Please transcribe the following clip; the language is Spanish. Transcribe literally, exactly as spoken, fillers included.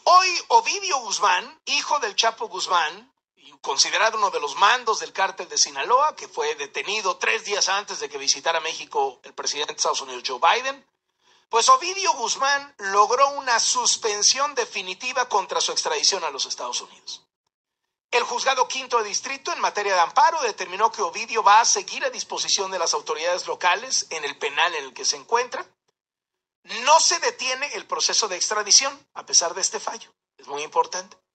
Hoy Ovidio Guzmán, hijo del Chapo Guzmán, considerado uno de los mandos del cártel de Sinaloa, que fue detenido tres días antes de que visitara México el presidente de Estados Unidos, Joe Biden, pues Ovidio Guzmán logró una suspensión definitiva contra su extradición a los Estados Unidos. El juzgado quinto de distrito en materia de amparo determinó que Ovidio va a seguir a disposición de las autoridades locales en el penal en el que se encuentra. No se detiene el proceso de extradición a pesar de este fallo. Es muy importante.